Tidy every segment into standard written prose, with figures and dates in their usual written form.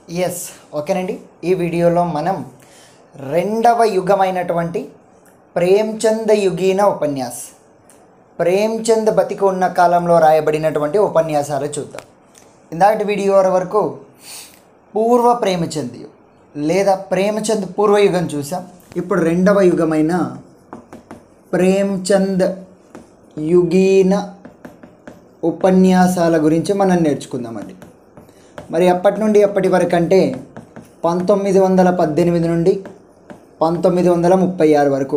Yes ఓకేనండి. ఈ వీడియోలో మనం రెండవ యుగమైనటువంటి ప్రేమ్చంద్ యుగీన ఉపన్యాస్, ప్రేమ్చంద్ బతికి ఉన్న కాలంలో రాయబడినటువంటి ఉపన్యాసాలు చూద్దాం. ఇందాటి వీడియో వరకు పూర్వ ప్రేమచంద్ లేదా ప్రేమచంద్ పూర్వయుగం చూసాం. ఇప్పుడు రెండవ యుగమైన ప్రేమ్చంద్ యుగీన ఉపన్యాసాల గురించి మనం నేర్చుకుందామండి. మరి అప్పటి నుండి అప్పటి వరకు అంటే 1918 నుండి 1936 వరకు,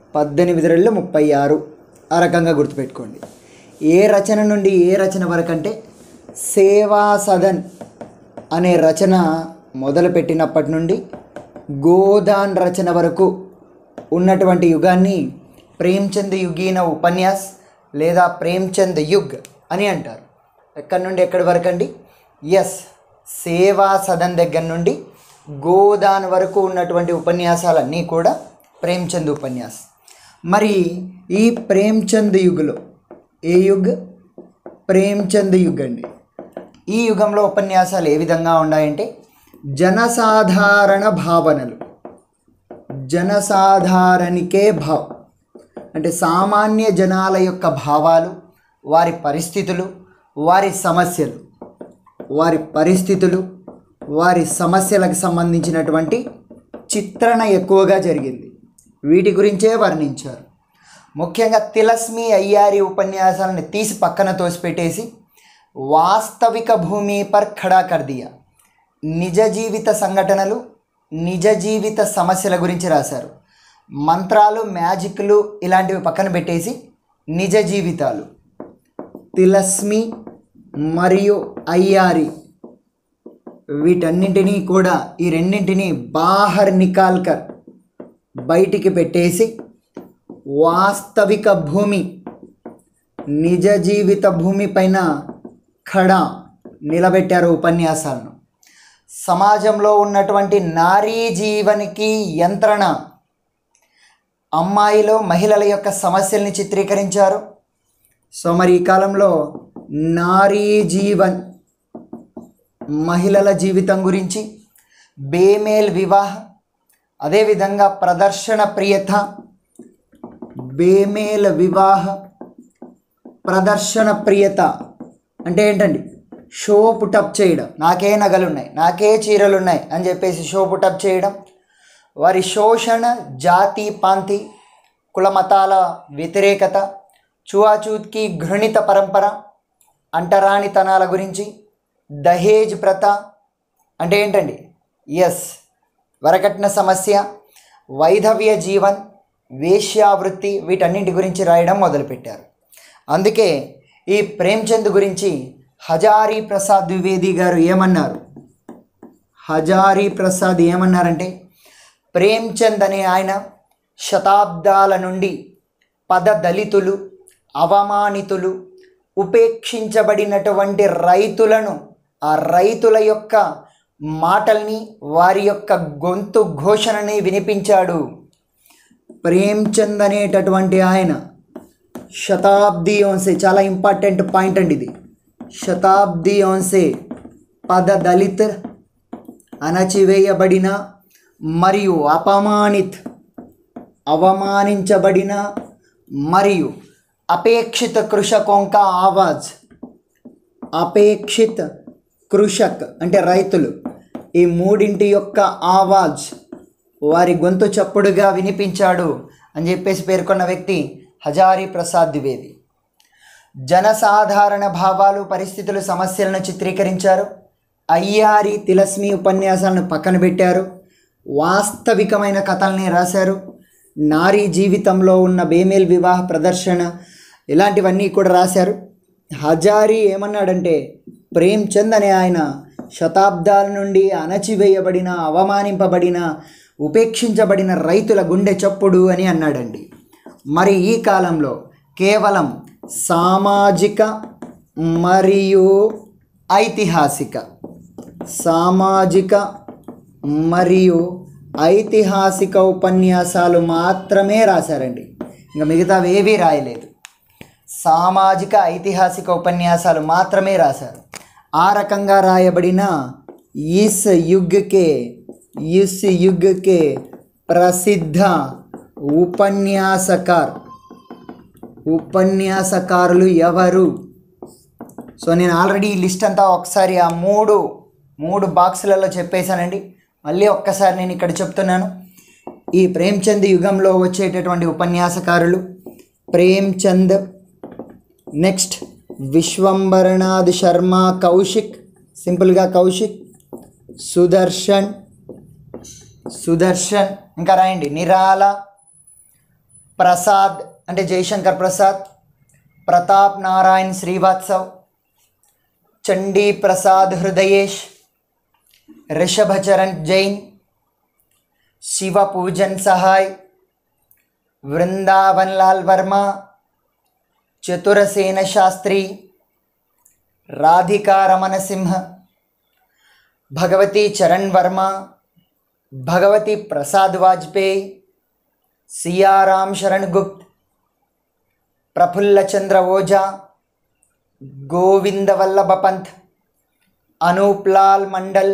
18 ఆ రకంగా గుర్తుపెట్టుకోండి. ఏ రచన నుండి ఏ రచన వరకు అంటే సేవా సదన్ అనే రచన మొదలుపెట్టినప్పటి నుండి గోదాన్ రచన వరకు ఉన్నటువంటి యుగాన్ని ప్రేమ్చంద్ యుగీన ఉపన్యాస్ లేదా ప్రేమ్చంద్ యుగ్ అని అంటారు. ఎక్కడి నుండి ఎక్కడి వరకు అండి? ఎస్, సేవా సదన్ దగ్గర నుండి గోదాన్ వరకు ఉన్నటువంటి ఉపన్యాసాలన్నీ కూడా ప్రేమ్చంద్ ఉపన్యాస్. మరి ఈ ప్రేమ్చంద్ యుగ్లో ఏ యుగ్? ప్రేమ్చంద్ యుగ్ అండి. ఈ యుగంలో ఉపన్యాసాలు ఏ విధంగా ఉన్నాయంటే జనసాధారణ భావనలు, జనసాధారణికే భావ్ అంటే సామాన్య జనాల యొక్క భావాలు, వారి పరిస్థితులు, వారి సమస్యలకు సంబంధించినటువంటి చిత్రణ ఎక్కువగా జరిగింది. వీటి గురించే వర్ణించారు. ముఖ్యంగా తిలస్మి అయ్యారి ఉపన్యాసాలను తీసి పక్కన తోసిపెట్టేసి వాస్తవిక భూమి పర్ ఖడా కర్ దియా, నిజ జీవిత సంఘటనలు, నిజ జీవిత సమస్యల గురించి రాశారు. మంత్రాలు, మ్యాజిక్లు ఇలాంటివి పక్కన పెట్టేసి నిజ జీవితాలు. తిలస్మి మరియు అయ్యారి వీటన్నింటినీ కూడా, ఈ రెండింటినీ బాహర్ నికాల్కర్ బయటికి పెట్టేసి వాస్తవిక భూమి, నిజ జీవిత భూమి పైన ఖడా నిలబెట్టారు ఉపన్యాసాలను. సమాజంలో ఉన్నటువంటి నారీ జీవనికి యంత్రణ, అమ్మాయిలో మహిళల యొక్క సమస్యల్ని చిత్రీకరించారు. సో మరి ఈ కాలంలో నారీ జీవన్, మహిళల జీవితం గురించి, బేమేల్ వివాహ, అదేవిధంగా ప్రదర్శన ప్రియత, బేమేల్ వివాహ, ప్రదర్శన ప్రియత అంటే ఏంటండి? షో పుటప్ చేయడం, నాకే నగలున్నాయి, నాకే చీరలున్నాయి అని చెప్పేసి షో పుటప్ చేయడం. వారి శోషణ, జాతి పాంతి, కులమతాల వ్యతిరేకత, చువాచూత్కి ఘృణిత పరంపర, అంటరానితనాల గురించి, దహేజ్ ప్రథ అంటే ఏంటండి? ఎస్, వరకట్న సమస్య, వైధవ్య జీవన్, వేశ్యావృత్తి, వీటన్నింటి గురించి రాయడం మొదలుపెట్టారు. అందుకే ఈ ప్రేమ్చంద్ గురించి హజారీ ప్రసాద్ ద్వివేది గారు ఏమన్నారు? హజారీ ప్రసాద్ ఏమన్నారంటే ప్రేమ్చంద్ అనే ఆయన శతాబ్దాల నుండి పదదళితులు, అవమానితులు, ఉపేక్షించబడినటువంటి రైతులను, ఆ రైతుల యొక్క మాటల్ని, వారి యొక్క గొంతు ఘోషణని వినిపించాడు. ప్రేమ్చంద్ అనేటటువంటి ఆయన శతాబ్దియోన్సే, చాలా ఇంపార్టెంట్ పాయింట్ అండి ఇది, శతాబ్దియోన్సే పదదళిత్, అణచివేయబడిన మరియు అవమానించబడిన మరియు అపేక్షిత కృషకోं का ఆవాజ్, అపేక్షిత కృషక్ అంటే రైతులు, ఈ మూడింటి యొక్క ఆవాజ్, వారి గొంతు చప్పుడుగా వినిపించాడు అని చెప్పేసి పేర్కొన్న వ్యక్తి హజారీ ప్రసాద్ ద్వివేది. జనసాధారణ భావాలు, పరిస్థితులు, సమస్యలను చిత్రీకరించారు. అయ్యారి, తిలస్మి ఉపన్యాసాలను పక్కన పెట్టారు. వాస్తవికమైన కథల్ని రాశారు. నారీ జీవితంలో ఉన్న బేమేల్ వివాహ, ప్రదర్శన ఇలాంటివన్నీ కూడా రాశారు. హజారీ ఏమన్నాడంటే ప్రేమ్చంద్ అనే ఆయన శతాబ్దాల నుండి అణచివేయబడిన, అవమానింపబడిన, ఉపేక్షించబడిన రైతుల గుండె చప్పుడు అని అన్నాడండి. మరి ఈ కాలంలో కేవలం సామాజిక మరియు ఐతిహాసిక ఉపన్యాసాలు మాత్రమే రాశారండి. ఇంకా మిగతావి ఏవీ రాయలేదు. సామాజిక ఐతిహాసిక ఉపన్యాసాలు మాత్రమే రాశారు. ఆ రకంగా రాయబడిన इस युग के ప్రసిద్ధ ఉపన్యాసకారులు ఎవరు? సో నేను ఆల్రెడీ ఈ లిస్ట్ అంతా ఒకసారి ఆ మూడు బాక్సులలో చెప్పేశానండి. మళ్ళీ ఒక్కసారి నేను ఇక్కడ చెప్తున్నాను. ఈ ప్రేమ్చంద్ యుగంలో వచ్చేటటువంటి ఉపన్యాసకారులు ప్రేమ్చంద్, నెక్స్ట్ విశ్వంబరనాథ్ శర్మ కౌశిక్, సింపుల్గా కౌశిక్, సుదర్శన్, ఇంకా రాయండి నిరాల, ప్రసాద్ అంటే జయశంకర్ ప్రసాద్, ప్రతాప్ నారాయణ్ శ్రీవాత్సవ్, చండీ ప్రసాద్ హృదయేష్, రిషభచరణ్ జైన్, శివ పూజన్ సహాయ్, వృందావన్ లాల్ వర్మ, చతురసేన శాస్త్రి, రాధికా రమణ సింహ, భగవతి చరణ్ వర్మ, భగవతి ప్రసాద్ వాజ్పేయి, సియారాం శరణ్ గుప్త్, ప్రఫుల్ల చంద్ర ఓజా, గోవింద వల్లభ పంత్, అనూప్ లాల్ మండల్,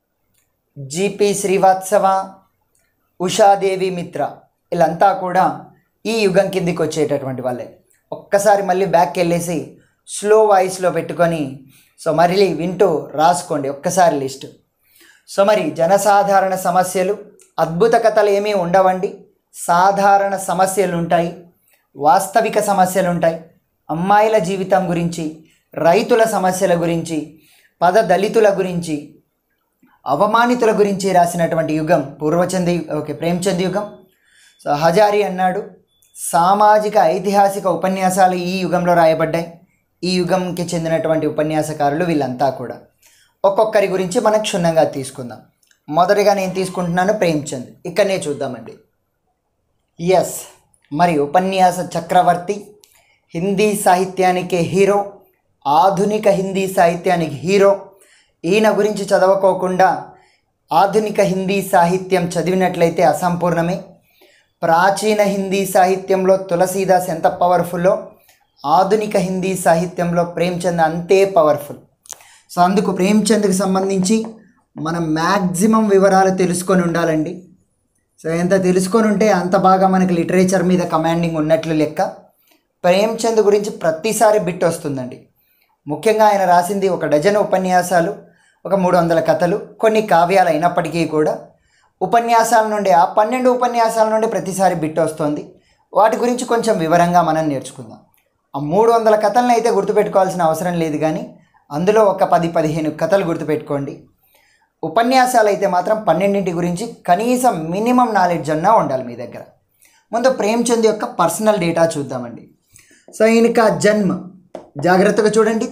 జిపి శ్రీవాత్సవ, ఉషాదేవి మిత్ర, వీళ్ళంతా కూడా ఈ యుగం కిందికి వచ్చేటటువంటి వాళ్ళే. ఒక్కసారి మళ్ళీ బ్యాక్కి వెళ్ళేసి స్లో వాయిస్లో పెట్టుకొని సో మళ్ళీ వింటూ రాసుకోండి ఒక్కసారి లిస్టు. సో మరి జనసాధారణ సమస్యలు, అద్భుత కథలు ఏమీ ఉండవండి. సాధారణ సమస్యలు ఉంటాయి, వాస్తవిక సమస్యలు ఉంటాయి, అమ్మాయిల జీవితం గురించి, రైతుల సమస్యల గురించి, దళితుల గురించి, అవమానితుల గురించి రాసినటువంటి యుగం ప్రేమ్చంద్ యుగం. సో హజారి అన్నాడు సామాజిక ఐతిహాసిక ఉపన్యాసాలు ఈ యుగంలో రాయబడ్డాయి. ఈ యుగంకి చెందినటువంటి ఉపన్యాసకారులు వీళ్ళంతా కూడా. ఒక్కొక్కరి గురించి మనం క్షుణ్ణంగా తీసుకుందాం. మొదటిగా నేను తీసుకుంటున్నాను ప్రేమ్చంద్. ఇక్కడనే చూద్దామండి. ఎస్, మరి ఉపన్యాస చక్రవర్తి, హిందీ సాహిత్యానికి హీరో, ఆధునిక హిందీ సాహిత్యానికి హీరో. ఈయన గురించి చదవకోకుండా ఆధునిక హిందీ సాహిత్యం చదివినట్లయితే అసంపూర్ణమే. ప్రాచీన హిందీ సాహిత్యంలో తులసీదాస్ ఎంత పవర్ఫుల్లో, ఆధునిక హిందీ సాహిత్యంలో ప్రేమ్చంద్ అంతే పవర్ఫుల్. సో అందుకు ప్రేమ్చంద్కి సంబంధించి మనం మ్యాక్సిమం వివరాలు తెలుసుకొని ఉండాలండి. సో ఎంత తెలుసుకొని ఉంటే అంత బాగా మనకి లిటరేచర్ మీద కమాండింగ్ ఉన్నట్లు లెక్క. ప్రేమ్చంద్ గురించి ప్రతిసారి బిట్ వస్తుందండి. ముఖ్యంగా ఆయన రాసింది 1 డజన్ ఉపన్యాసాలు, 300 కథలు, కొన్ని కావ్యాలు అయినప్పటికీ కూడా ఉపన్యాసాల నుండి ఆ 12 ఉపన్యాసాల నుండి ప్రతిసారి బిట్ వస్తుంది. వాటి గురించి కొంచెం వివరంగా మనం నేర్చుకుందాం. ఆ 300 కథలను అయితే గుర్తుపెట్టుకోవాల్సిన అవసరం లేదు, కానీ అందులో ఒక 10-15 కథలు గుర్తుపెట్టుకోండి. ఉపన్యాసాలు అయితే మాత్రం 12 గురించి కనీసం మినిమం నాలెడ్జ్ అన్నా ఉండాలి మీ దగ్గర. ముందు ప్రేమ్చంద్ యొక్క పర్సనల్ డేటా చూద్దామండి. సో ఈయనక జన్మ జాగ్రత్తగా చూడండి.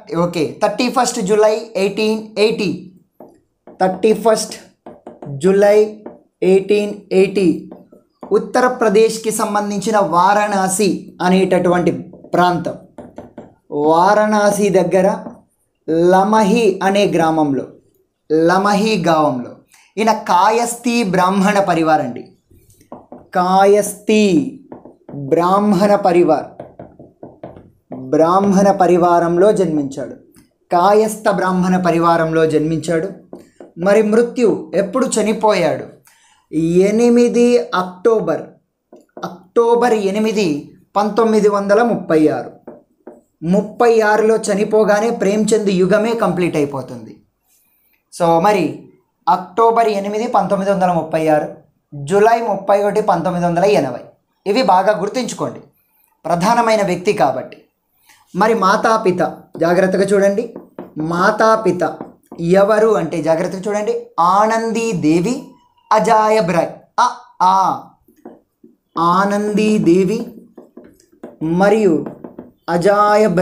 31 జూలై 1880, 31 జూలై 1880 ఉత్తరప్రదేశ్కి సంబంధించిన వారణాసి అనేటటువంటి ప్రాంతం. వారణాసి దగ్గర లమహి అనే గ్రామంలో, లమహి గావంలో ఈయన కాయస్థీ బ్రాహ్మణ పరివార్ అండి. కాయస్థీ బ్రాహ్మణ పరివారంలో జన్మించాడు. కాయస్థ బ్రాహ్మణ పరివారంలో జన్మించాడు. మరి మృత్యు ఎప్పుడు చనిపోయాడు? 8 అక్టోబర్ 8, 1936. 36లో చనిపోగానే ప్రేమ్చంద్ యుగమే కంప్లీట్ అయిపోతుంది. సో మరి అక్టోబర్ 8, 1936, జూలై 31, 1980 ఇవి బాగా గుర్తుంచుకోండి, ప్రధానమైన వ్యక్తి కాబట్టి. మరి మాతాపిత జాగ్రత్తగా చూడండి. మాతాపిత ఎవరు అంటే జాగ్రత్తగా చూడండి. ఆనందీదేవి, అజాయబ్ రాయ్. ఆనందీదేవి మరియు అజాయబ్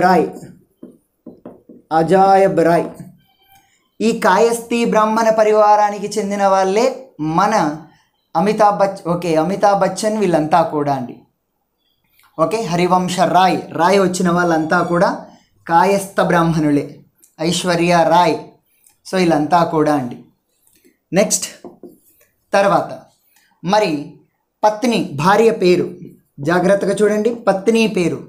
రాయ్ ఈ కాయస్థీ బ్రాహ్మణ పరివారానికి చెందిన వాళ్ళే మన అమితాబ్ బచ్చన్ వీళ్ళంతా కూడా అండి. హరివంశ రాయ్ వచ్చిన వాళ్ళంతా కూడా కాయస్థ బ్రాహ్మణులే. ఐశ్వర్య రాయ్, సో వీళ్ళంతా కూడా అండి. నెక్స్ట్ తర్వాత మరి పత్ని భార్య పేరు జాగ్రత్తగా చూడండి. పత్ని పేరు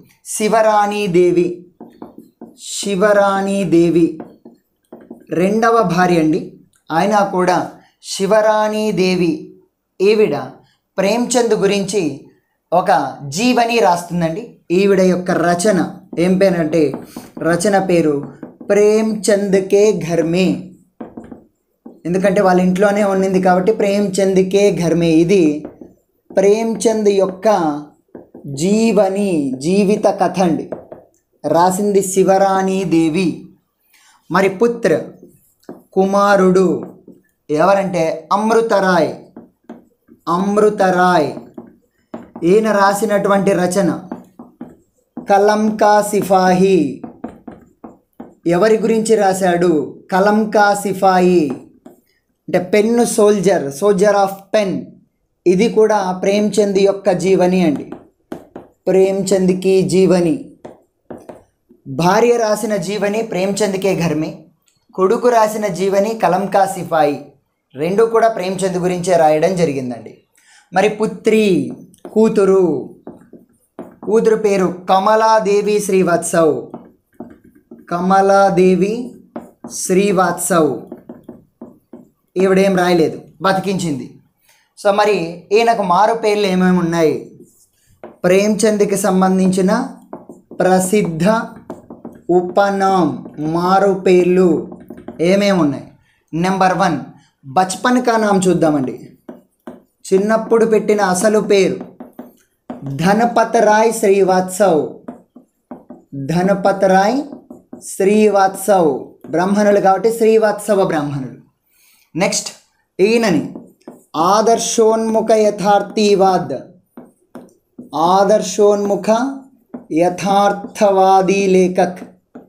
శివరాణీదేవి. రెండవ భార్య అండి అయినా కూడా శివరాణి దేవి ఈవిడ ప్రేమ్చంద్ గురించి ఒక జీవని రాస్తుందండి. ఈవిడ యొక్క రచన ఏం పేరు అంటే రచన పేరు ప్రేమ్చంద్ కే ఘర్ మే. ఎందుకంటే వాళ్ళ ఇంట్లోనే ఉండింది కాబట్టి ప్రేమ్చంద్ కే ఘర్ మే. ఇది ప్రేమ్చంద్ యొక్క జీవని, జీవిత కథ అండి. రాసింది శివరాణి దేవి. మరి పుత్ర కుమారుడు ఎవరంటే అమృతరాయ్. అమృతరాయ్ ఈయన రాసినటువంటి రచన కలం కా సిపాహి. ఎవరి గురించి రాశాడు? కలం కా సిపాయి అంటే pen soldier, soldier of pen. ఇది కూడా ప్రేమ్చంద్ యొక్క జీవని అండి. ప్రేమ్చంద్ కి జీవని. భార్య రాసిన జీవని ప్రేమ్చంద్ కే ఘర్ మే, కొడుకు రాసిన జీవని కలం కా సిపాయి. రెండు కూడా ప్రేమ్చంద్ గురించే రాయడం జరిగిందండి. మరి పుత్రి కూతురు, కూతురు పేరు కమలాదేవి శ్రీవాత్సవ్. కమలాదేవి శ్రీవాత్సవ్. ఈవిడేం రాయలేదు, బతికించింది. సో మరి ఈయనకు మారు పేర్లు ఏమేమి ఉన్నాయి? ప్రేమ్చంద్కి సంబంధించిన ప్రసిద్ధ ఉపనామ్ మారు పేర్లు ఏమేమి ఉన్నాయి? నెంబర్ 1 బచ్పన్ కా నామ్ చూద్దామండి. చిన్నప్పుడు పెట్టిన అసలు పేరు ధనపతరాయ్ శ్రీవాత్సవ్. ధనపతరాయ్ శ్రీవాత్సవ్. బ్రాహ్మణులు కాబట్టి శ్రీవాత్సవ బ్రాహ్మణులు. నెక్స్ట్ ఈయనని ఆదర్శోన్ముఖ యథార్థీవాద్. ఆదర్శోన్ముఖ యథార్థవాదీ లేఖక్.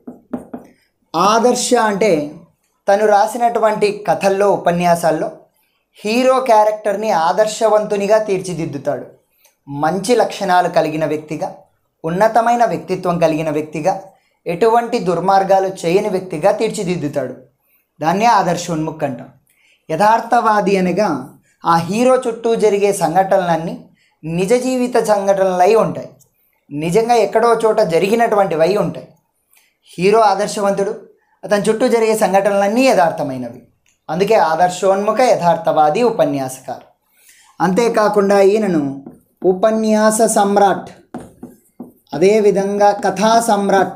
ఆదర్శ అంటే తను రాసినటువంటి కథల్లో, ఉపన్యాసాల్లో హీరో క్యారెక్టర్ని ఆదర్శవంతునిగా తీర్చిదిద్దుతాడు. మంచి లక్షణాలు కలిగిన వ్యక్తిగా, ఉన్నతమైన వ్యక్తిత్వం కలిగిన వ్యక్తిగా, ఎటువంటి దుర్మార్గాలు చేయని వ్యక్తిగా తీర్చిదిద్దుతాడు. దాన్నే ఆదర్శోన్ముఖ్ అంటాం. యథార్థవాది అనగా ఆ హీరో చుట్టూ జరిగే సంఘటనలన్నీ నిజ జీవిత సంఘటనలై ఉంటాయి. నిజంగా ఎక్కడో చోట జరిగినటువంటివై ఉంటాయి. హీరో ఆదర్శవంతుడు, అతని చుట్టూ జరిగే సంఘటనలన్నీ యథార్థమైనవి. అందుకే ఆదర్శోన్ముఖ యథార్థవాది ఉపన్యాసకారు. అంతేకాకుండా ఈయనను ఉపన్యాస సమ్రాట్, అదేవిధంగా కథా సమ్రాట్,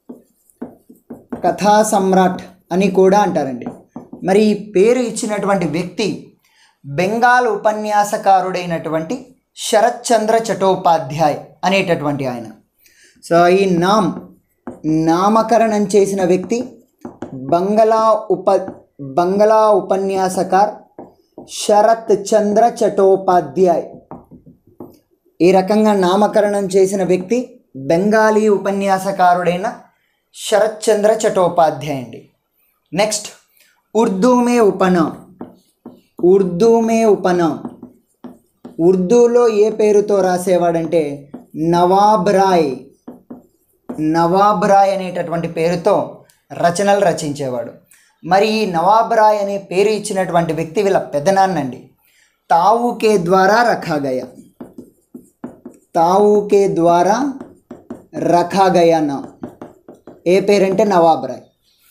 కథా సమ్రాట్ అని కూడా అంటారండి. మరి ఈ పేరు ఇచ్చినటువంటి వ్యక్తి బెంగాల్ ఉపన్యాసకారుడైనటువంటి శరత్చంద్ర చటోపాధ్యాయ్ అనేటటువంటి ఆయన. సో ఈ నామకరణం చేసిన వ్యక్తి బంగళా ఉపన్యాసకార్ శరత్ చంద్ర చటోపాధ్యాయ్. ఈ రకంగా నామకరణం చేసిన వ్యక్తి బెంగాలీ ఉపన్యాసకారుడైన శరత్చంద్ర చటోపాధ్యాయ్ అండి. నెక్స్ట్ ఉర్దూ మే ఉపనామ్. ఉర్దూ మే ఉపనామ్. ఉర్దూలో ఏ పేరుతో రాసేవాడంటే నవాబ్ రాయ్. నవాబ్ రాయ్ అనేటటువంటి పేరుతో రచనలు రచించేవాడు. మరి ఈ నవాబ్ రాయ్ అనే పేరు ఇచ్చినటువంటి వ్యక్తి వీళ్ళ పెదనాన్నండి. తావుకే ద్వారా రఖాగయా. తావుకే ద్వారా రఖాగయా నా. ఏ పేరంటే నవాబ్ రాయ్.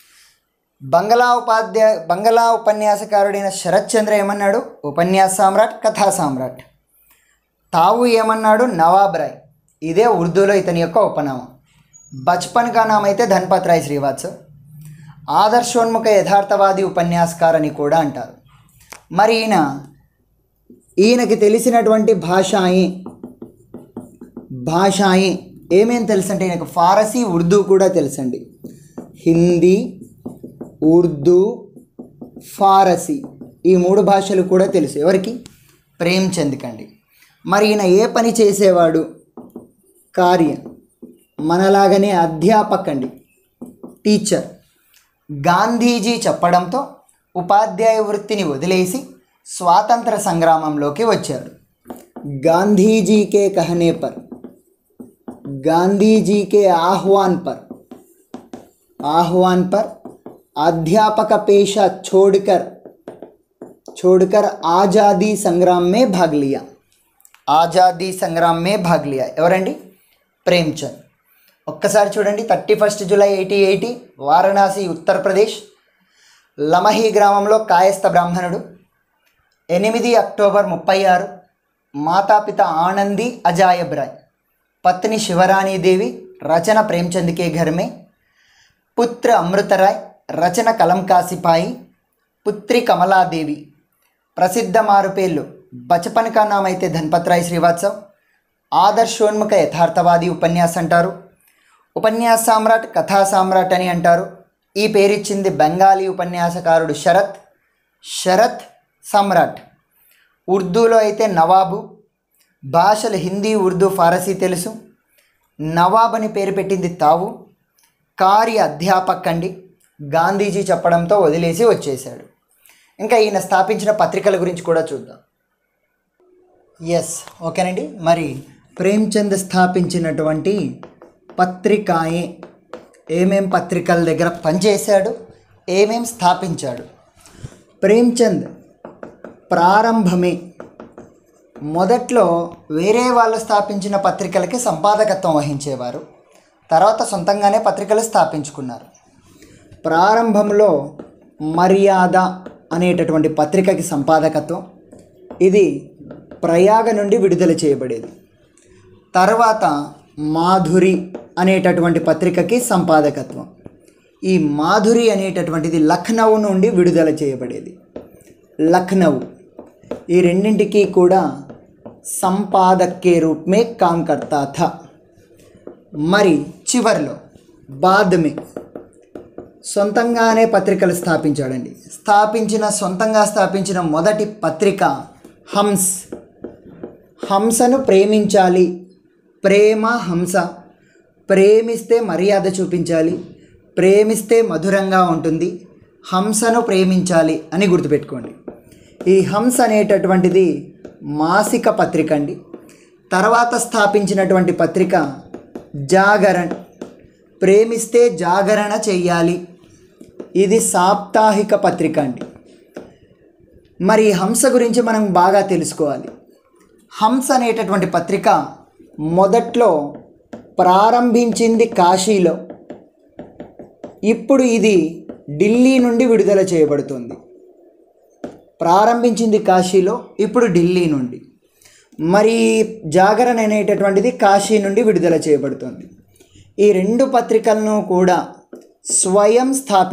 బంగళా ఉపన్యాసకారుడైన శరత్చంద్ర ఏమన్నాడు? ఉపన్యాస సామ్రాట్, కథా సామ్రాట్. తావు ఏమన్నాడు? నవాబ్ రాయ్. ఇదే ఉర్దూలో ఇతని యొక్క ఉపనామం. బచ్పన్ కా నామ్ అయితే ధన్పత్ రాయ్ శ్రీవాత్సవ్. ఆదర్శోన్ముఖ యథార్థవాది ఉపన్యాసకార్ అని కూడా అంటారు. మరి ఈయనకి తెలిసినటువంటి భాషాయి ఏమేం తెలుసు అంటే ఈయనకు ఫారసీ, ఉర్దూ కూడా తెలుసండి. హిందీ, ఉర్దూ, ఫారసీ ఈ 3 భాషలు కూడా తెలుసు. ఎవరికి? ప్రేమ్చంద్కి అండి. మరి ఈయన ఏ పని చేసేవాడు? కార్యం. మనలాగనే అధ్యాపక్ అండి, టీచర్. గాంధీజీ చెప్పడంతో ఉపాధ్యాయ వృత్తిని వదిలేసి స్వాతంత్ర సంగ్రామంలోకి వచ్చాడు. గాంధీజీకే కహనే పర్, గాంధీజీకే ఆహ్వాన్ పర్ अध्यापक पेशा छोड़कर आज़ादी संग्राम में भाग लिया. आज़ादी संग्राम में भाग लिया ఎవరండి? ప్రేమ్చంద్. ఒక్కసారి చూడండి, 31 జూలై 1880 వారణాసి, ఉత్తరప్రదేశ్. లమహి గ్రామంలో కాయస్థ బ్రాహ్మణుడు. 8 అక్టోబర్ 36. మాతాపిత ఆనంది అజాయబ్ రాయ్, పత్ని శివరాణి దేవి, రచన ప్రేమ్చంద్ కే ఘర్ మే. పుత్ర అమృతరాయ్, రచన కలం కా సిపాయి. పుత్రి కమలాదేవి. ప్రసిద్ధ మారుపేర్లు బచపన్ కా నామ్ అయితే ధన్పత్ రాయ్ శ్రీవాత్సవ్. ఆదర్శోన్ముఖ యథార్థవాది ఉపన్యాస అంటారు. ఉపన్యాస సామ్రాట్, కథా సామ్రాట్ అని అంటారు. ఈ పేరిచ్చింది బెంగాలీ ఉపన్యాసకారుడు శరత్. శరత్ సమ్రాట్. ఉర్దూలో అయితే నవాబు. భాషలు హిందీ, ఉర్దూ, ఫారసీ తెలుసు. నవాబ్ అని పేరు పెట్టింది తావు. కార్య అధ్యాపక్ అండి. గాంధీజీ చెప్పడంతో వదిలేసి వచ్చేశాడు. ఇంకా ఈయన స్థాపించిన పత్రికల గురించి కూడా చూద్దాం. ఓకేనండి. మరి ప్రేమ్చంద్ స్థాపించినటువంటి పత్రికాయే, ఏమేం పత్రికల దగ్గర పనిచేశాడు, ఏమేం స్థాపించాడు. ప్రేమ్చంద్ ప్రారంభమే మొదట్లో వేరే వాళ్ళు స్థాపించిన పత్రికలకి సంపాదకత్వం వహించేవారు. తర్వాత సొంతంగానే పత్రికలు స్థాపించుకున్నారు. ప్రారంభంలో మర్యాద అనేటటువంటి పత్రికకి సంపాదకత్వం, ఇది ప్రయాగ నుండి విడుదల చేయబడేది. తర్వాత మాధురి అనేటటువంటి పత్రికకి సంపాదకత్వం. ఈ మాధురి అనేటటువంటిది లక్నౌ నుండి విడుదల చేయబడేది. లక్నౌ. ఈ రెండింటికి కూడా సంపాదక్ కే రూప్ మే కామ్ కర్తా థా. మరి చివర్లో బాద్ మే సొంతంగానే పత్రికలు స్థాపించాడండి. సొంతంగా స్థాపించిన మొదటి పత్రిక హంస్. హంసను ప్రేమించాలి. ప్రేమ హంస. ప్రేమిస్తే మర్యాద చూపించాలి, ప్రేమిస్తే మధురంగా ఉంటుంది, హంసను ప్రేమించాలి అని గుర్తుపెట్టుకోండి. ఈ హంస అనేటటువంటిది మాసిక పత్రిక అండి. తర్వాత స్థాపించినటువంటి పత్రిక జాగరణ్. ప్రేమిస్తే జాగరణ చెయ్యాలి, ఇది సాప్తాహిక పత్రిక అండి. మరి హంస గురించి మనం బాగా తెలుసుకోవాలి. హంస అనేటటువంటి పత్రిక మొదట్లో ప్రారంభించింది కాశీలో, ఇప్పుడు ఇది ఢిల్లీ నుండి విడుదల చేయబడుతుంది. ప్రారంభించింది కాశీలో, ఇప్పుడు ఢిల్లీ నుండి. మరి జాగరణ అనేటటువంటిది కాశీ నుండి విడుదల చేయబడుతుంది. ఈ రెండు పత్రికలను కూడా స్వయం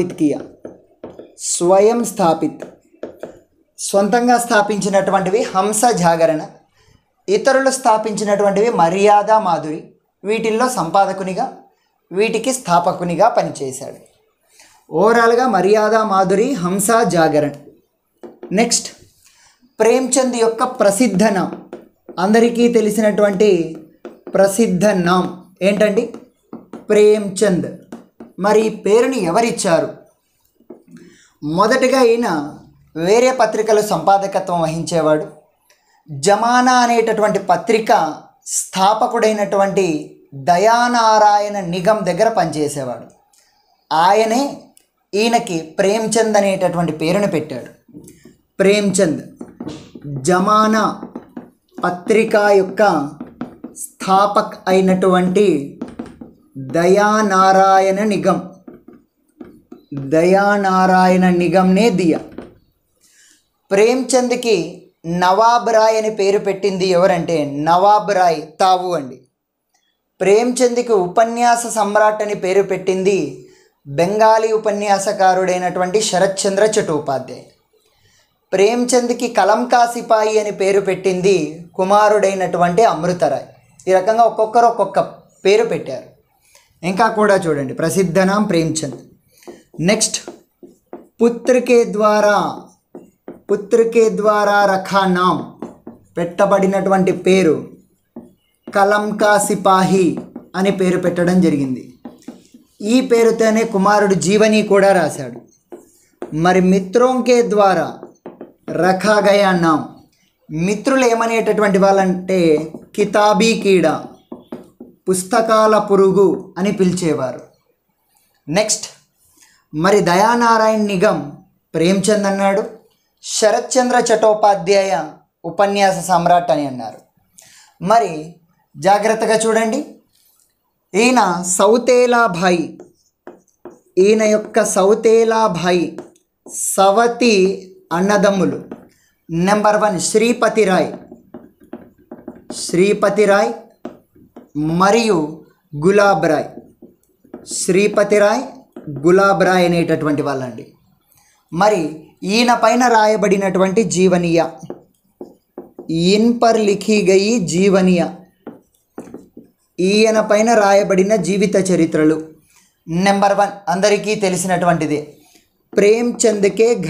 స్థాపిత్ సొంతంగా స్థాపించినటువంటివి హంస, జాగరణ. ఇతరులు స్థాపించినటువంటివి మర్యాద, మాధురి. వీటిల్లో సంపాదకునిగా, వీటికి స్థాపకునిగా పనిచేశాడు. ఓవరాల్గా మర్యాద, మాధురి, హంస, జాగరణ్. నెక్స్ట్ ప్రేమ్చంద్ యొక్క ప్రసిద్ధ నామ్, అందరికీ తెలిసినటువంటి ప్రసిద్ధ నామ్ ఏంటండి? ప్రేమ్చంద్. మరి ఈ పేరుని ఎవరిచ్చారు? మొదటగా ఈయన వేరే పత్రికలు సంపాదకత్వం వహించేవాడు. జమానా అనేటటువంటి పత్రిక స్థాపకుడైనటువంటి దయానారాయణ నిగం దగ్గర పనిచేసేవాడు. ఆయనే ఈయనకి ప్రేమ్చంద్ అనేటటువంటి పేరును పెట్టాడు. ప్రేమ్చంద్ జమానా పత్రిక యొక్క స్థాపక్ అయినటువంటి దయానారాయణ నిగంనే దియా. ప్రేమ్చంద్కి నవాబ్ రాయ్ అని పేరు పెట్టింది ఎవరంటే నవాబ్ రాయ్ తావు అండి. ప్రేమ్చంద్కి ఉపన్యాస సమ్రాట్ అని పేరు పెట్టింది బెంగాలీ ఉపన్యాసకారుడైనటువంటి శరత్చంద్ర చటోపాధ్యాయ్. ప్రేమ్చంద్కి కలం కా సిపాయి అని పేరు పెట్టింది కుమారుడైనటువంటి అమృతరాయ్. ఈ రకంగా ఒక్కొక్కరు ఒక్కొక్క పేరు పెట్టారు. ఇంకా కూడా చూడండి, ప్రసిద్ధ నామ్ ప్రేమ్చంద్. నెక్స్ట్ పుత్రకే ద్వారా రఖా నామ్, పెట్టబడినటువంటి పేరు కలం కా సిపాహి అని పేరు పెట్టడం జరిగింది. ఈ పేరుతోనే కుమారుడు జీవని కూడా రాశాడు. మరి మిత్రోంకే ద్వారా రఖా గయా నామ్, మిత్రులు ఏమనేటటువంటి వాళ్ళంటే కితాబీ కీడా, పుస్తకాల పురుగు అని పిలిచేవారు. నెక్స్ట్ మరి దయానారాయణ్ నిగం ప్రేమ్చంద్ అన్నాడు, శరత్చంద్ర చటోపాధ్యాయ ఉపన్యాస సమ్రాట్ అని అన్నారు. మరి జాగ్రత్తగా చూడండి, ఈయన యొక్క సౌతేలా భాయ్ సవతి అన్నదమ్ములు. నెంబర్ 1 శ్రీపతి రాయ్ మరియు గులాబ్ రాయ్. గులాబ్ రాయ్ అనేటటువంటి వాళ్ళండి. మరి ఈయన పైన రాయబడినటువంటి జీవనీయ, ఇన్ పర్ లిఖీ గయి జీవనీయ, ఈయన పైన రాయబడిన జీవిత చరిత్రలు. నెంబర్ 1 అందరికీ తెలిసినటువంటిదే, ప్రేమ్చంద్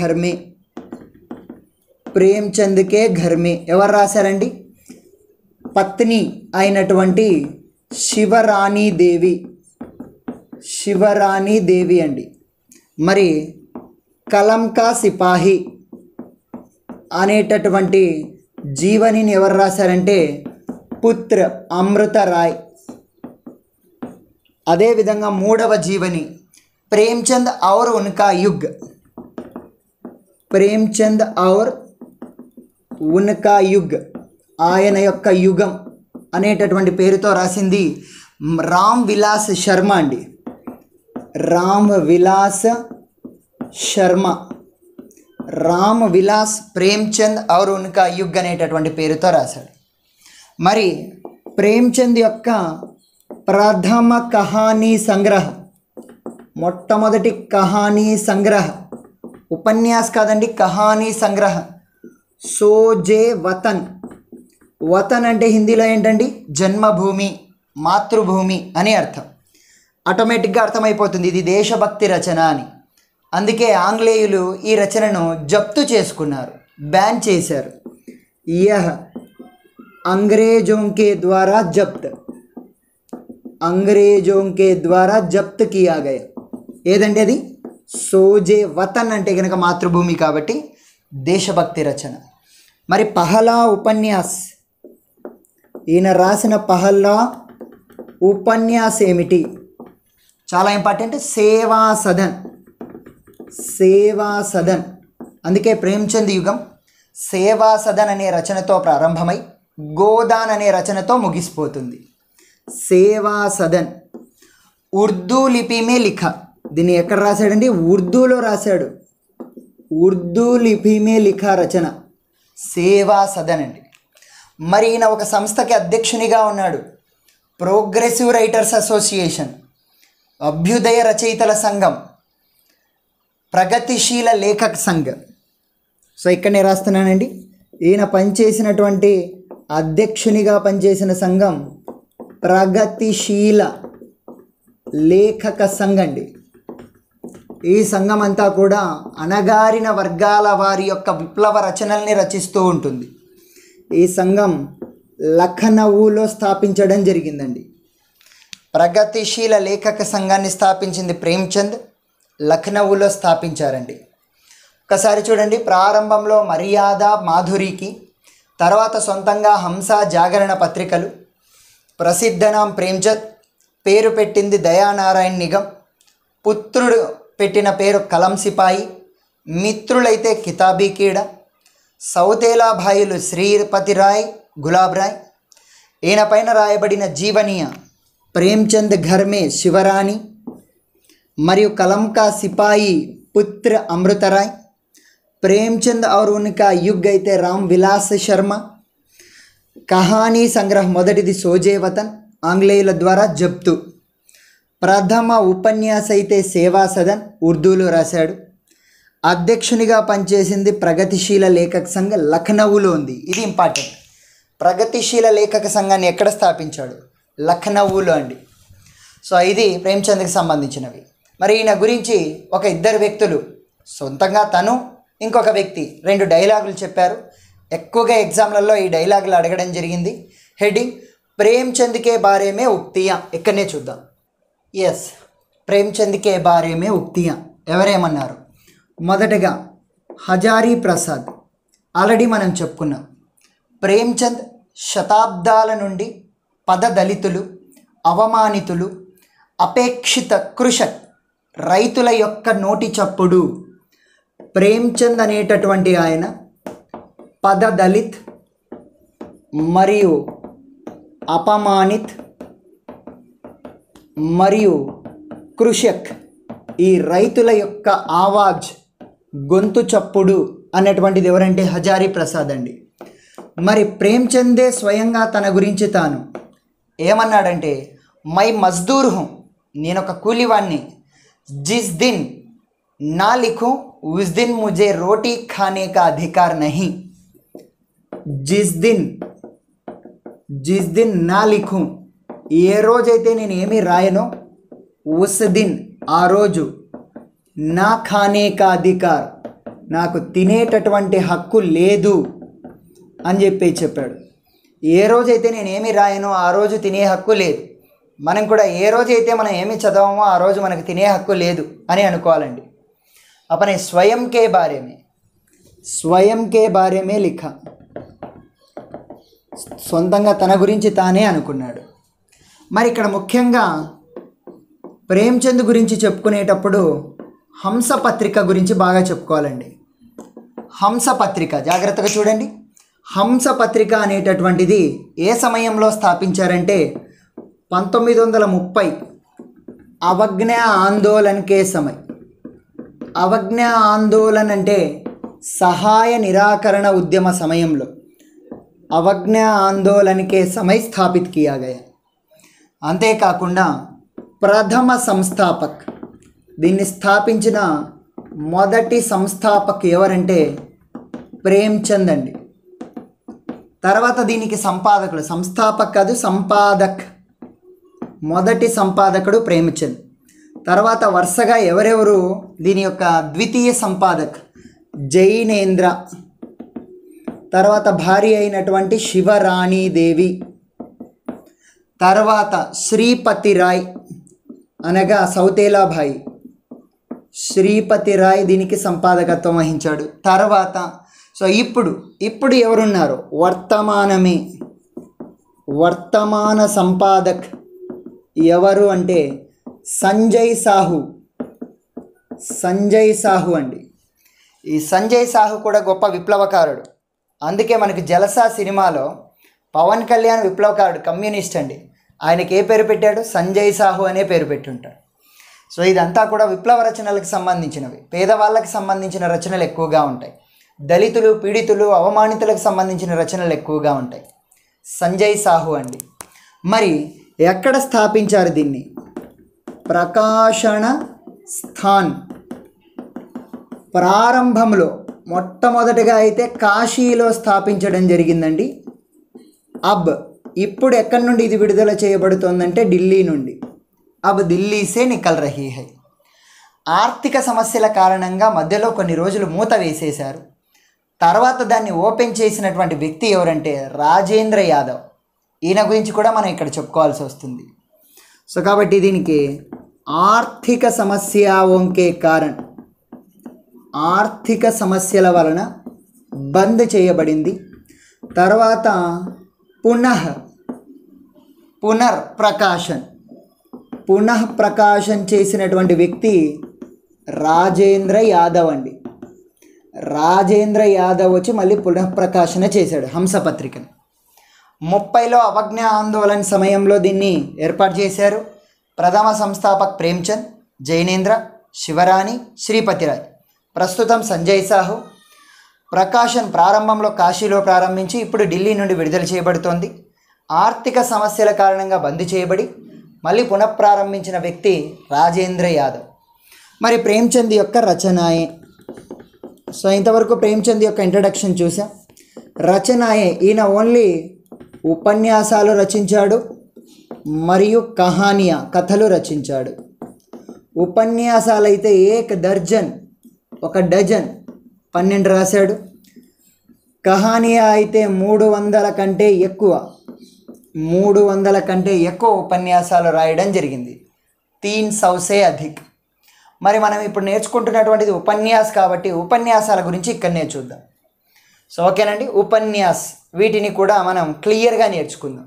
కే ఘర్ మే ఎవరు రాశారండి? పత్ని అయినటువంటి శివరాణి దేవి అండి. మరి కలం కా సిపాహి అనేటటువంటి జీవనిని ఎవరు రాశారంటే పుత్ర అమృత రాయ్. అదేవిధంగా 3వ జీవని ప్రేమ్చంద్ ఔర్ ఉన్కా యుగ్, ఆయన యొక్క యుగం అనేటటువంటి పేరుతో రాసింది రామ్ విలాస్ శర్మ అండి. రామ్ విలాస్ ప్రేమ్చంద్ ఔర్ ఉన్కా యుగ్ అనేటటువంటి పేరుతో రాశాడు. మరి ప్రేమ్చంద్ యొక్క ప్రథమ కహానీ సంగ్రహ, మొట్టమొదటి కహానీ సంగ్రహ, ఉపన్యాస్ కాదండి, కహానీ సంగ్రహ సోజే వతన్ అంటే హిందీలో ఏంటండి? జన్మభూమి, మాతృభూమి అని అర్థం. ఆటోమేటిక్గా అర్థమైపోతుంది ఇది దేశభక్తి రచన అని. అందుకే ఆంగ్లేయులు ఈ రచనను జప్తు చేసుకున్నారు, బ్యాన్ చేశారు. యహ్ అంగ్రేజోं के द्वारा జప్త్ కియా గయా. ఏదండి అది? సోజే వతన్ అంటే కనుక మాతృభూమి కాబట్టి దేశభక్తి రచన. మరి పహలా ఉపన్యాస్, ఈయన రాసిన పహలా ఉపన్యాస్ ఏమిటి? చాలా ఇంపార్టెంట్, సేవా సదన్. అందుకే ప్రేమ్చంద్ యుగం సేవా సదన్ అనే రచనతో ప్రారంభమై గోదాన్ అనే రచనతో ముగిసిపోతుంది. సేవా సదన్ ఉర్దూ లిపిమే లిఖా. దీన్ని ఎక్కడ రాశాడండి? ఉర్దూలో రాశాడు. ఉర్దూ లిపిమే లిఖా రచన సేవా సదన్ అండి. మరి ఈయన ఒక సంస్థకి అధ్యక్షునిగా ఉన్నాడు. ప్రోగ్రెసివ్ రైటర్స్ అసోసియేషన్, అభ్యుదయ రచయితల సంఘం, ప్రగతిశీల లేఖక సంఘం. సో ఇక్కడ నేను రాస్తున్నానండి, ఈయన పనిచేసినటువంటి అధ్యక్షునిగా పనిచేసిన సంఘం ప్రగతిశీల లేఖక సంఘం అండి. ఈ సంఘం అంతా కూడా అణగారిన వర్గాల వారి యొక్క విప్లవ రచనల్ని రచిస్తూ ఉంటుంది. ఈ సంఘం లఖనవులో స్థాపించడం జరిగిందండి. ప్రగతిశీల లేఖక సంఘాన్ని స్థాపించింది ప్రేమ్చంద్, లఖనవులో స్థాపించారండి. ఒకసారి చూడండి, ప్రారంభంలో మర్యాద మాధురికి, తర్వాత సొంతంగా హంస జాగరణ పత్రికలు, ప్రసిద్ధనాం ప్రేమ్చంద్, పేరు పెట్టింది దయానారాయణ్ నిగం, పుత్రుడు పెట్టిన పేరు కలం సిపాయి, మిత్రులైతే కితాబీ కీడ, సౌతేలా భాయులు శ్రీపతి రాయ్, గులాబ్ రాయ్. ఈయన పైన రాయబడిన జీవనీయ ప్రేమ్చంద్ ఘర్ మే శివరాణి మరియు కలం కా సిపాయి పుత్ర అమృత రాయ్. ప్రేమ్చంద్ ఔర్ ఉన్కా యుగ్ అయితే రామ్ విలాస్ శర్మ. కహానీ సంగ్రహ్ మొదటిది సోజే వతన్, ఆంగ్లేయుల ద్వారా జప్తు. ప్రథమ ఉపన్యాస అయితే సేవా సదన్, ఉర్దూలో రాశాడు. అధ్యక్షునిగా పనిచేసింది ప్రగతిశీల లేఖక సంఘ, లఖనవులో ఉంది. ఇది ఇంపార్టెంట్. ప్రగతిశీల లేఖక సంఘాన్ని ఎక్కడ స్థాపించాడు? లఖనవులో అండి. సో ఇది ప్రేమ్చంద్కి సంబంధించినవి. మరి ఈయన గురించి ఒక ఇద్దరు వ్యక్తులు, సొంతంగా తను ఇంకొక వ్యక్తి 2 డైలాగులు చెప్పారు. ఎక్కువగా ఎగ్జామ్లలో ఈ డైలాగులు అడగడం జరిగింది. హెడ్డింగ్ ప్రేమ్చంద్ కే బారే మే ఉక్తియా. ఇక్కడనే చూద్దాం. ఎస్, ప్రేమ్చంద్ కే బారే మే ఉక్తియా. ఎవరేమన్నారు? మొదటగా హజారీ ప్రసాద్, ఆల్రెడీ మనం చెప్పుకున్నాం. ప్రేమ్చంద్ శతాబ్దాల నుండి పదదళితులు, అవమానితులు, అపేక్షిత కృషక్, రైతుల యొక్క నోటి చప్పుడు. ప్రేమ్చంద్ అనేటటువంటి ఆయన పదదళిత్ మరియు అపమానిత్ మరియు కృషక్, ఈ రైతుల యొక్క ఆవాజ్, గొంతు చప్పుడు అన్నటువంటిది ఎవరంటే హజారీ ప్రసాద్ అండి. మరి ప్రేమ్చందే స్వయంగా తన గురించి తాను ఏమన్నాడంటే, మై మజ్దూర్ హూँ, నేను ఒక కూలివాణ్ణి, జిస్ దిన్ నా లిఖూ ఉస్ దిన్ ముझे రోటీ ఖానే కా అధికార్ నహీ, జిస్ దిన్ నా లిఖూ, ఏ రోజైతే నేను ఏమీ రాయనో, ఉస్ దిన్ ఆ రోజు, నా ఖానే కా అధికార్ నాకు తినేటటువంటి హక్కు లేదు అని చెప్పాడు. ఏ రోజైతే నేను ఏమి రాయనో ఆ రోజు తినే హక్కు లేదు. మనం కూడా ఏ రోజైతే మనం ఏమి చదవమో ఆ రోజు మనకు తినే హక్కు లేదు అని అనుకోవాలండి. अपने स्वयं के बारे में लिखा, సొంతంగా తన గురించి తానే అనుకున్నాడు. మరి ఇక్కడ ముఖ్యంగా ప్రేమ్చంద్ గురించి చెప్పుకునేటప్పుడు హంసపత్రిక గురించి బాగా చెప్పుకోవాలండి. హంసపత్రిక జాగ్రత్తగా చూడండి. హంసపత్రిక అనేటటువంటిది ఏ సమయంలో స్థాపించారంటే 1930 అవజ్ఞా ఆందోళన్కే సమయ్. అవజ్ఞా ఆందోళన్ అంటే సహాయ నిరాకరణ ఉద్యమ సమయంలో అవజ్ఞా ఆందోళన్కే సమయ్ స్థాపిత్ కియా గయా. అంతేకాకుండా ప్రథమ సంస్థాపక్, దీన్ని స్థాపించిన మొదటి సంస్థాపక్ ఎవరంటే ప్రేమ్చంద్ అండి. తర్వాత దీనికి సంపాదకులు, సంస్థాపక్ కాదు సంపాదక్, మొదటి సంపాదకుడు ప్రేమ్చంద్. తర్వాత వరుసగా ఎవరెవరు దీని యొక్క ద్వితీయ సంపాదక్ జైనేంద్ర, తర్వాత భార్య అయినటువంటి శివరాణీదేవి, తర్వాత శ్రీపతి రాయ్ అనగా సౌతేలాభాయి, శ్రీపతి రాయ్ దీనికి సంపాదకత్వం వహించాడు. తర్వాత సో ఇప్పుడు ఎవరున్నారు, వర్తమాన సంపాదక్ ఎవరు అంటే సంజయ్ సాహు అండి. ఈ సంజయ్ సాహు కూడా గొప్ప విప్లవకారుడు. అందుకే మనకి జలసా సినిమాలో పవన్ కళ్యాణ్ విప్లవకారుడు, కమ్యూనిస్ట్ అండి. ఆయనకి ఏ పేరు పెట్టాడు, సంజయ్ సాహు అనే పేరు పెట్టుంటాడు. సో ఇదంతా కూడా విప్లవ రచనలకు సంబంధించినవి, పేదవాళ్ళకి సంబంధించిన రచనలు ఎక్కువగా ఉంటాయి. దళితులు, పీడితులు, అవమానితులకు సంబంధించిన రచనలు ఎక్కువగా ఉంటాయి. సంజయ్ సాహు అండి. మరి ఎక్కడ స్థాపించారు దీన్ని, ప్రకాశన స్థాన్. ప్రారంభంలో మొట్టమొదటిగా అయితే కాశీలో స్థాపించడం జరిగిందండి. ఇప్పుడు ఎక్కడి నుండి ఇది విడుదల చేయబడుతోందంటే ఢిల్లీ నుండి. ఢిల్లీ సే నికల్ రహీ హై. ఆర్థిక సమస్యల కారణంగా మధ్యలో కొన్ని రోజులు మూత వేసేశారు. తర్వాత దాన్ని ఓపెన్ చేసినటువంటి వ్యక్తి ఎవరంటే రాజేంద్ర యాదవ్. ఈయన గురించి కూడా మనం ఇక్కడ చెప్పుకోవాల్సి వస్తుంది. సో కాబట్టి దీనికి ఆర్థిక సమస్యకే కారణం, ఆర్థిక సమస్యల వలన బంద్ చేయబడింది. తర్వాత పునఃప్రకాశన్ చేసినటువంటి వ్యక్తి రాజేంద్ర యాదవ్ అండి. రాజేంద్ర యాదవ్ వచ్చి మళ్ళీ పునఃప్రకాశన చేశాడు హంసపత్రికను. 30లో అవజ్ఞా ఆందోళన సమయంలో దీన్ని ఏర్పాటు చేశారు. ప్రథమ సంస్థాపక్ ప్రేమ్చంద్, జైనేంద్ర, శివరాణి, శ్రీపతిరాయ్. ప్రస్తుతం సంజయ్ సాహు. ప్రకాశన్ ప్రారంభంలో కాశీలో ప్రారంభించి ఇప్పుడు ఢిల్లీ నుండి విడుదల చేయబడుతోంది. ఆర్థిక సమస్యల కారణంగా బంద్ చేయబడి మళ్ళీ పునఃప్రారంభించిన వ్యక్తి రాజేంద్ర యాదవ్. మరి ప్రేమ్చంద్ యొక్క రచనాయే. సో ఇంతవరకు ప్రేమ్చంద్ యొక్క ఇంట్రడక్షన్ చూసాం. రచనాయే, ఈయన ఓన్లీ ఉపన్యాసాలు రచించాడు మరియు కథలు రచించాడు. ఉపన్యాసాలు అయితే ఒక డజన్ 12 రాశాడు. కహానియా అయితే 300 కంటే ఎక్కువ ఉపన్యాసాలు రాయడం జరిగింది. 300 సే అధిక్. మరి మనం ఇప్పుడు నేర్చుకుంటున్నటువంటిది ఉపన్యాస్ కాబట్టి ఉపన్యాసాల గురించి ఇక్కడనే చూద్దాం. సో ఓకేనండి, ఉపన్యాస్ వీటిని కూడా మనం క్లియర్గా నేర్చుకుందాం.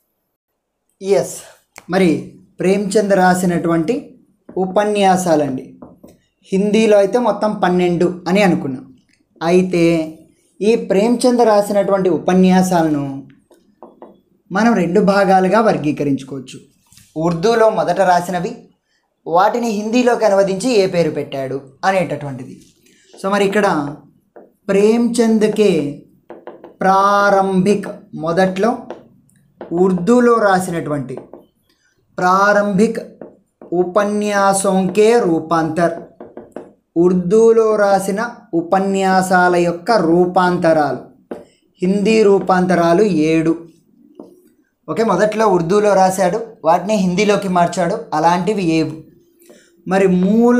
మరి ప్రేమ్చంద్ రాసినటువంటి ఉపన్యాసాలండి. హిందీలో అయితే మొత్తం 12 అని అనుకున్నాం. అయితే ఈ ప్రేమ్చంద్ రాసినటువంటి ఉపన్యాసాలను మనం 2 భాగాలుగా వర్గీకరించుకోవచ్చు. ఉర్దూలో మొదట రాసినవి, వాటిని హిందీలోకి అనువదించి ఏ పేరు పెట్టాడు అనేటటువంటిది. సో మరి ఇక్కడ ప్రేమ్చంద్కే ప్రారంభిక్ మొదట్లో ఉర్దూలో రాసినటువంటి ప్రారంభిక్ ఉపన్యాసంకే రూపాంతర్, ఉర్దూలో రాసిన ఉపన్యాసాల యొక్క రూపాంతరాలు, హిందీ రూపాంతరాలు 7. ఓకే, మొదట్లో ఉర్దూలో రాశాడు, వాటిని హిందీలోకి మార్చాడు, అలాంటివి 7. మరి మూల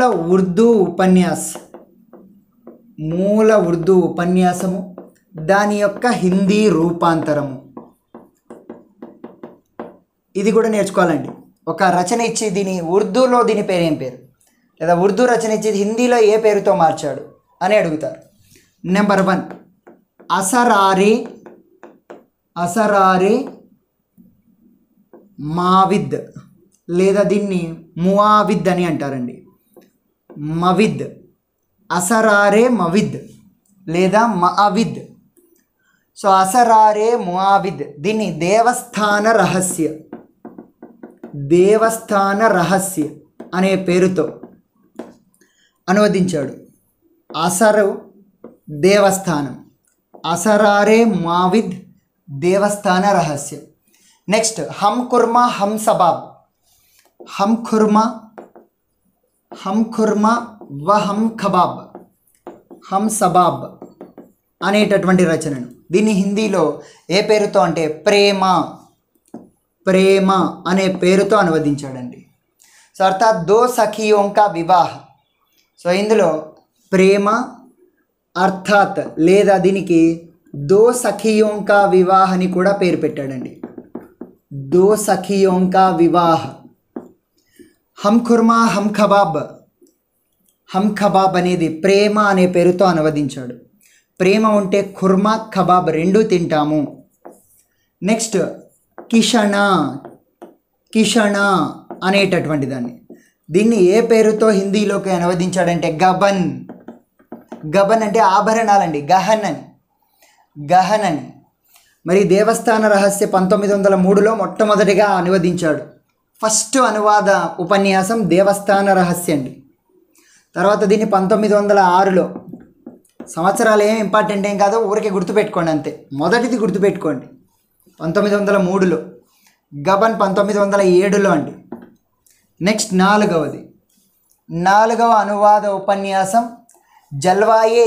ఉర్దూ ఉపన్యాసము దాని యొక్క హిందీ రూపాంతరము, ఇది కూడా నేర్చుకోవాలండి. ఒక రచన ఇచ్చి దీని ఉర్దూలో దీని పేరు ఏం పేరు, లేదా ఉర్దూ రచన ఇచ్చి హిందీలో ఏ పేరుతో మార్చాడు అని అడుగుతారు. నెంబర్ 1 అసరారే మావిద్, లేదా దీన్ని ముఆవిద్ అని అంటారండి. మవిద్, అసరారే మవిద్ లేదా మఅవిద్. సో అసరారే ముఆవిద్ దీన్ని దేవస్థాన రహస్య అనే పేరుతో అనువదించాడు. అసరు దేవస్థానం, అసరారే మావిద్ దేవస్థాన రహస్యం. నెక్స్ట్ హమ్ ఖుర్మా వ హమ్ కబాబ్, హమ్ సబాబ్ అనేటటువంటి రచనను దీన్ని హిందీలో ఏ పేరుతో అంటే ప్రేమ అనే పేరుతో అనువదించాడండి. సో అర్థాత్ దో సఖియోం కా వివాహ్. సో ఇందులో ప్రేమ అర్థాత్ లేదా దీనికి దో సఖియోం కా వివాహ్ అని కూడా పేరు పెట్టాడండి. దో సఖియోం కా వివాహ్. హమ్ ఖుర్మా హమ్ కబాబ్ అనేది ప్రేమ అనే పేరుతో అనువదించాడు. ప్రేమ ఉంటే ఖుర్మా కబాబ్ రెండూ తింటాము. నెక్స్ట్ కిషణ అనేటటువంటి దీన్ని ఏ పేరుతో హిందీలోకి అనువదించాడంటే గబన్ అంటే ఆభరణాలండి, గహన్ అని. మరి దేవస్థాన రహస్య 1903లో మొట్టమొదటిగా అనువదించాడు. ఫస్ట్ అనువాద ఉపన్యాసం దేవస్థాన రహస్య అండి. తర్వాత దీన్ని 1906లో, సంవత్సరాలు ఏం ఇంపార్టెంట్ ఏం కాదు, ఊరికే గుర్తుపెట్టుకోండి అంతే. మొదటిది గుర్తుపెట్టుకోండి 1903లో, గబన్ 1907లో అండి. నెక్స్ట్ 4వ అనువాద ఉపన్యాసం జల్వాయే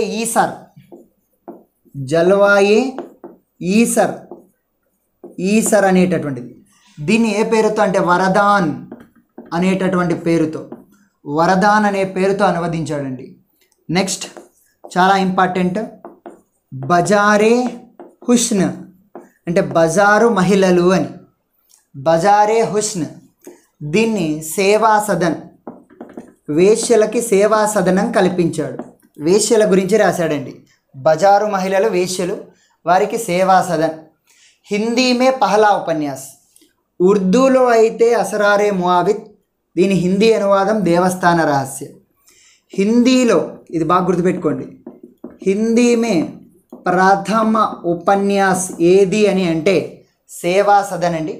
ఈసర్ అనేటటువంటిది. దీన్ని ఏ పేరుతో అంటే వరదాన్ అనేటటువంటి పేరుతో, వరదాన్ అనే పేరుతో అనువదించాడండి. నెక్స్ట్ చాలా ఇంపార్టెంట్ బజారే హుస్న్ అంటే బజారు మహిళలు అని, బజారే హుస్న్. దీన్ని సేవా సదన్, వేశ్యలకి సేవా సదనం కల్పించాడు. వేశ్యల గురించి రాశాడండి. బజారు మహిళలు వేశ్యలు, వారికి సేవా సదన్. హిందీ మే పహలా ఉపన్యాస్, ఉర్దూలో అయితే అసరారే ముఆవిద్, దీని హిందీ అనువాదం దేవస్థాన రహస్య. హిందీలో ఇది బాగా గుర్తుపెట్టుకోండి, హిందీ మే ప్రథమ ఉపన్యాస్ ఏది అని అంటే సేవా సదన్ అండి,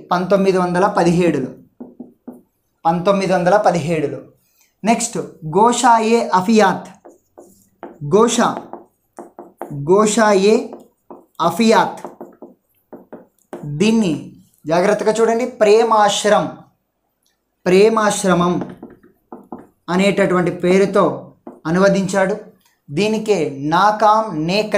1917లో. నెక్స్ట్ గోషాయే అఫియాత్, గోషాయే అఫియాత్. దీన్ని జాగ్రత్తగా చూడండి, ప్రేమాశ్రమం అనేటటువంటి పేరుతో అనువదించాడు. దీనికే నాకామ్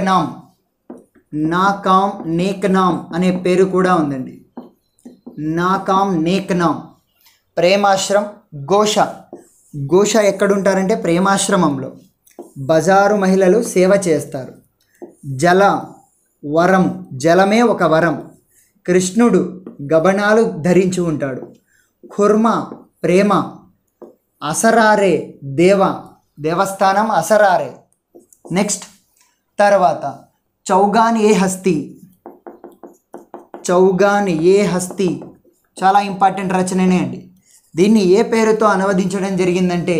నేకనామ్ అనే పేరు కూడా ఉందండి. నాకామ్ నేకనామ్, ప్రేమాశ్రమం. గోష ఎక్కడుంటారంటే ప్రేమాశ్రమంలో. బజారు మహిళలు సేవ చేస్తారు. వరం, జలమే ఒక వరం. కృష్ణుడు గబణాలు ధరించి ఉంటాడు. ఖుర్మా ప్రేమ. అసరారే దేవస్థానం అసరారే. నెక్స్ట్ తర్వాత చౌగాన్ ఏ హస్తి చాలా ఇంపార్టెంట్ రచననే అండి. దీన్ని ఏ పేరుతో అనువదించడం జరిగిందంటే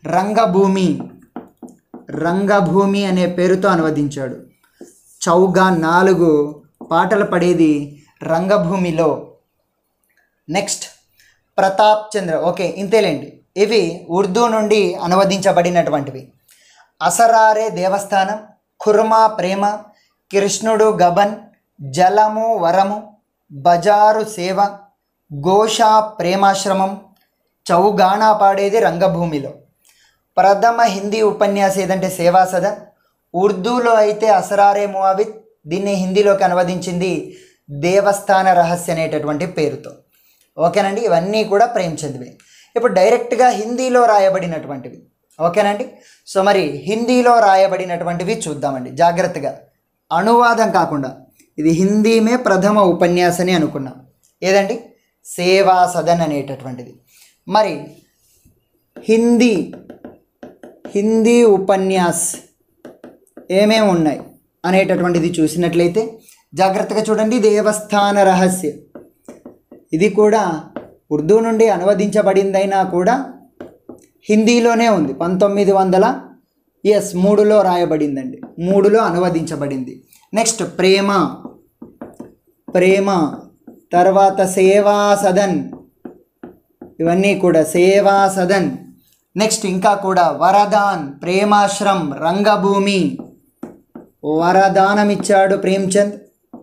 రంగభూమి అనే పేరుతో అనువదించాడు. చౌగాన్ 4 పాటలు పడేది రంగభూమిలో. నెక్స్ట్ ప్రతాప్ చంద్ర. ఓకే, ఇంతేలేండి, ఇవి ఉర్దూ నుండి అనువదించబడినటువంటివి. అసరారే దేవస్థానం, ఖుర్మా ప్రేమ, కృష్ణుడు గబన్, జలము వరము, బజారు సేవ, గోషా ప్రేమాశ్రమం, చౌగానా పాడేది రంగభూమిలో. ప్రథమ హిందీ ఉపన్యాసం ఏదంటే సేవా సదన్. ఉర్దూలో అయితే అసరారే ముఆవిద్, దీన్ని హిందీలోకి అనువదించింది దేవస్థాన రహస్య అనేటటువంటి పేరుతో. ఓకేనండి, ఇవన్నీ కూడా ప్రేమ్చంద్వే. ఇప్పుడు డైరెక్ట్గా హిందీలో రాయబడినటువంటివి. ఓకేనండి, సో మరి హిందీలో రాయబడినటువంటివి చూద్దామండి జాగ్రత్తగా, అనువాదం కాకుండా. ఇది హిందీమే ప్రథమ ఉపన్యాసని అనుకున్నాం. ఏదండి, సేవా సదన్ అనేటటువంటిది. మరి హిందీ ఉపన్యాస్ ఏమేమి ఉన్నాయి అనేటటువంటిది చూసినట్లయితే జాగ్రత్తగా చూడండి. దేవస్థాన రహస్య, ఇది కూడా ఉర్దూ నుండి అనువదించబడిందైనా కూడా హిందీలోనే ఉంది. 1903లో రాయబడిందండి, 3లో అనువదించబడింది. నెక్స్ట్ ప్రేమ, తర్వాత సేవా సదన్, ఇవన్నీ కూడా సేవా సదన్. నెక్స్ట్ ఇంకా కూడా వరదాన్, ప్రేమాశ్రమ్, రంగభూమి, వరదానం ఇచ్చాడు ప్రేమ్చంద్.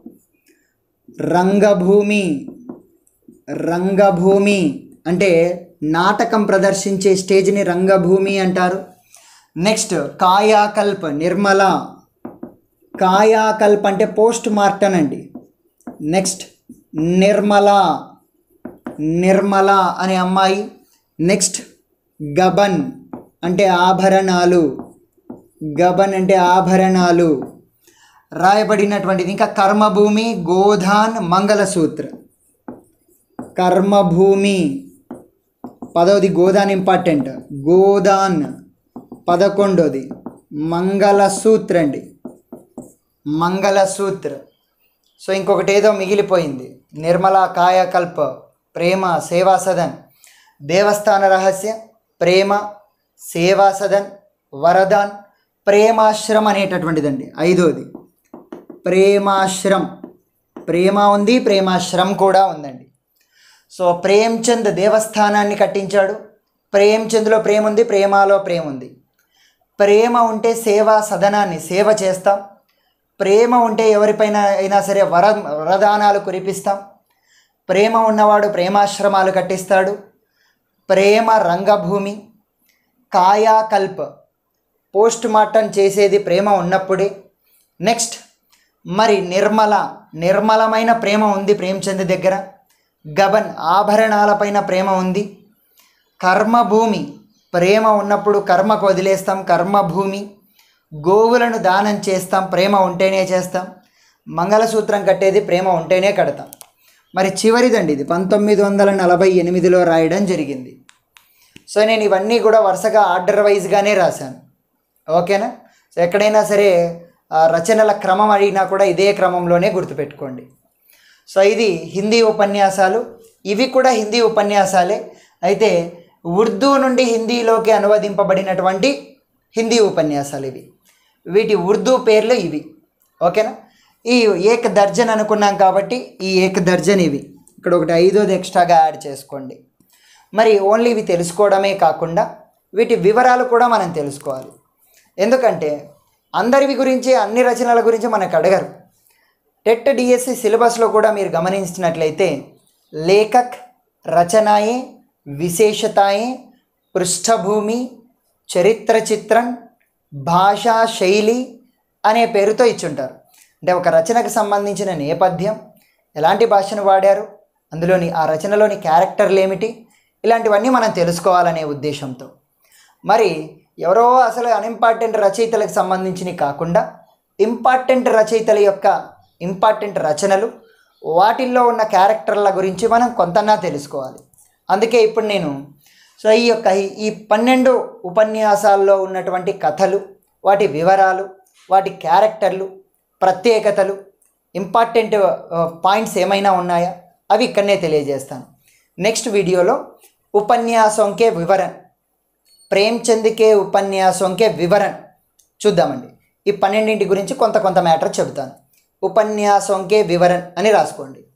రంగభూమి అంటే నాటకం ప్రదర్శించే స్టేజ్ని రంగభూమి అంటారు. నెక్స్ట్ కాయాకల్ప్, నిర్మల, కాయాకల్ప్ అంటే పోస్ట్ మార్టం అండి. నెక్స్ట్ నిర్మల అనే అమ్మాయి. నెక్స్ట్ గబన్ అంటే ఆభరణాలు, రాయబడినటువంటిది. ఇంకా కర్మభూమి, గోధాన్, మంగళసూత్ర. కర్మభూమి 10వది, గోదాన్ ఇంపార్టెంట్, గోదాన్ 11వది, మంగళసూత్ర అండి, మంగళసూత్ర. సో ఇంకొకటి ఏదో మిగిలిపోయింది, నిర్మల, కాయకల్ప, ప్రేమ, సేవా సదన్, దేవస్థాన రహస్య, ప్రేమ, సేవా సదన్, వరదాన్, ప్రేమాశ్రం అనేటటువంటిదండి 5వది. ప్రేమ ఉంది, ప్రేమాశ్రం కూడా ఉందండి. సో ప్రేమ్చంద్ దేవస్థానాన్ని కట్టించాడు. ప్రేమ్చంద్లో ప్రేమ ఉంది, ప్రేమలో ప్రేమ ఉంది. ప్రేమ ఉంటే సేవా సదనాన్ని సేవ చేస్తాం. ప్రేమ ఉంటే ఎవరిపైన అయినా సరే వరదానాలు కురిపిస్తాం. ప్రేమ ఉన్నవాడు ప్రేమాశ్రమాలు కట్టిస్తాడు. ప్రేమ రంగభూమి, కాయాకల్ప పోస్ట్ మార్టం చేసేది ప్రేమ ఉన్నప్పుడే. నెక్స్ట్ మరి నిర్మలమైన ప్రేమ ఉంది ప్రేమ్చంద్ దగ్గర. గబన్ ఆభరణాలపైన ప్రేమ ఉంది. కర్మభూమి ప్రేమ ఉన్నప్పుడు కర్మకు వదిలేస్తాం, కర్మభూమి. గోవులను దానం చేస్తాం, ప్రేమ ఉంటేనే చేస్తాం. మంగళసూత్రం కట్టేది ప్రేమ ఉంటేనే కడతాం. మరి చివరిదండి ఇది 1948లో రాయడం జరిగింది. సో నేను ఇవన్నీ కూడా వరుసగా ఆర్డర్ వైజ్గానే రాశాను. ఓకేనా, సో ఎక్కడైనా సరే రచనల క్రమం అడిగినా కూడా ఇదే క్రమంలోనే గుర్తుపెట్టుకోండి. సో ఇది హిందీ ఉపన్యాసాలు. ఇవి కూడా హిందీ ఉపన్యాసాలే, అయితే ఉర్దూ నుండి హిందీలోకి అనువదింపబడినటువంటి హిందీ ఉపన్యాసాలు ఇవి. వీటి ఉర్దూ పేర్లు ఇవి. ఓకేనా, ఈ ఏక్ దర్జన్ అనుకున్నాం కాబట్టి ఈ ఏక్ దర్జన్ ఇవి. ఇక్కడ ఒకటి 5వది ఎక్స్ట్రాగా యాడ్ చేసుకోండి. మరి ఓన్లీ ఇవి తెలుసుకోవడమే కాకుండా వీటి వివరాలు కూడా మనం తెలుసుకోవాలి. ఎందుకంటే అందరివి గురించి, అన్ని రచనల గురించి మనకు అడగరు. టెట్ డిఎస్సి సిలబస్లో కూడా మీరు గమనించినట్లయితే లేఖక్, రచనాయే, విశేషతాయే, పృష్ఠభూమి, చరిత్ర చిత్రం, భాషా శైలి అనే పేరుతో ఇచ్చుంటారు. అంటే ఒక రచనకు సంబంధించిన నేపథ్యం, ఎలాంటి భాషను వాడారు, అందులోని ఆ రచనలోని క్యారెక్టర్లు ఏమిటి, ఇలాంటివన్నీ మనం తెలుసుకోవాలనే ఉద్దేశంతో. మరి ఎవరో అసలు అన్ఇంపార్టెంట్ రచయితలకు సంబంధించినవి కాకుండా ఇంపార్టెంట్ రచయితల యొక్క ఇంపార్టెంట్ రచనలు, వాటిల్లో ఉన్న క్యారెక్టర్ల గురించి మనం కొంతన్నా తెలుసుకోవాలి. అందుకే ఇప్పుడు నేను ఈ 12 ఉపన్యాసాల్లో ఉన్నటువంటి కథలు, వాటి వివరాలు, వాటి క్యారెక్టర్లు, ప్రత్యేకతలు, ఇంపార్టెంట్ పాయింట్స్ ఏమైనా ఉన్నాయా అవి ఇక్కడనే తెలియజేస్తాను. నెక్స్ట్ వీడియోలో ఉపన్యాసం కే వివరణ, ప్రేమ్చంద్ కే ఉపన్యాసం కే వివరణ చూద్దామండి. ఈ 12 గురించి కొంత మ్యాటర్ చెబుతాను. ఉపన్యాసం కే వివరణ అని రాసుకోండి.